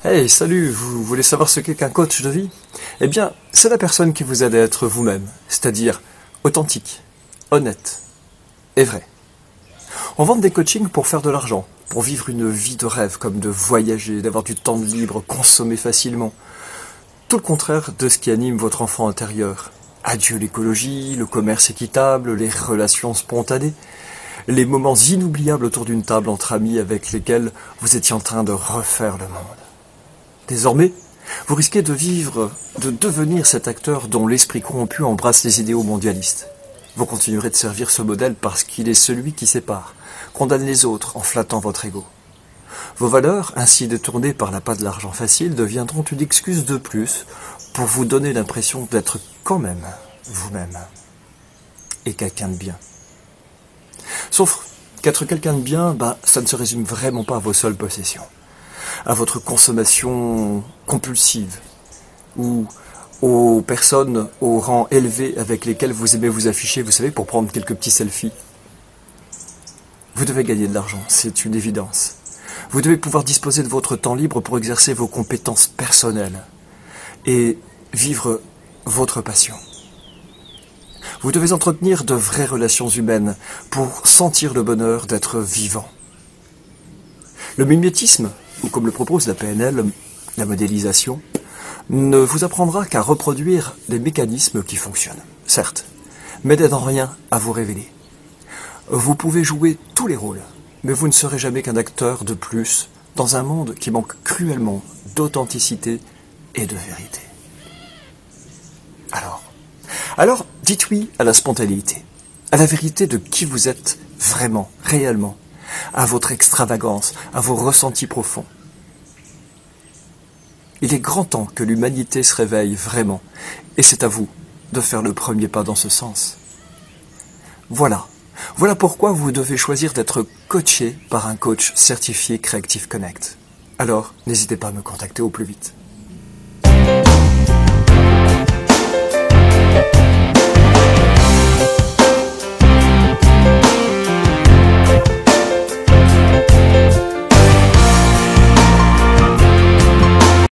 Hey, salut, vous voulez savoir ce qu'est qu'un coach de vie? Eh bien, c'est la personne qui vous aide à être vous-même, c'est-à-dire authentique, honnête et vrai. On vend des coachings pour faire de l'argent, pour vivre une vie de rêve, comme de voyager, d'avoir du temps libre, consommer facilement. Tout le contraire de ce qui anime votre enfant intérieur. Adieu l'écologie, le commerce équitable, les relations spontanées, les moments inoubliables autour d'une table entre amis avec lesquels vous étiez en train de refaire le monde. Désormais, vous risquez de devenir cet acteur dont l'esprit corrompu embrasse les idéaux mondialistes. Vous continuerez de servir ce modèle parce qu'il est celui qui sépare, condamne les autres en flattant votre ego. Vos valeurs, ainsi détournées par l'appât de l'argent facile, deviendront une excuse de plus pour vous donner l'impression d'être quand même vous-même et quelqu'un de bien. Sauf qu'être quelqu'un de bien, ça ne se résume vraiment pas à vos seules possessions, à votre consommation compulsive ou aux personnes au rang élevé avec lesquelles vous aimez vous afficher, vous savez, pour prendre quelques petits selfies. Vous devez gagner de l'argent, c'est une évidence. Vous devez pouvoir disposer de votre temps libre pour exercer vos compétences personnelles et vivre votre passion. Vous devez entretenir de vraies relations humaines pour sentir le bonheur d'être vivant. Le mimétisme, ou comme le propose la PNL, la modélisation, ne vous apprendra qu'à reproduire les mécanismes qui fonctionnent, certes, mais n'aide en rien à vous révéler. Vous pouvez jouer tous les rôles, mais vous ne serez jamais qu'un acteur de plus dans un monde qui manque cruellement d'authenticité et de vérité. Alors, dites oui à la spontanéité, à la vérité de qui vous êtes vraiment, réellement, à votre extravagance, à vos ressentis profonds. Il est grand temps que l'humanité se réveille vraiment, et c'est à vous de faire le premier pas dans ce sens. Voilà pourquoi vous devez choisir d'être coaché par un coach certifié Creative Connect. Alors, n'hésitez pas à me contacter au plus vite.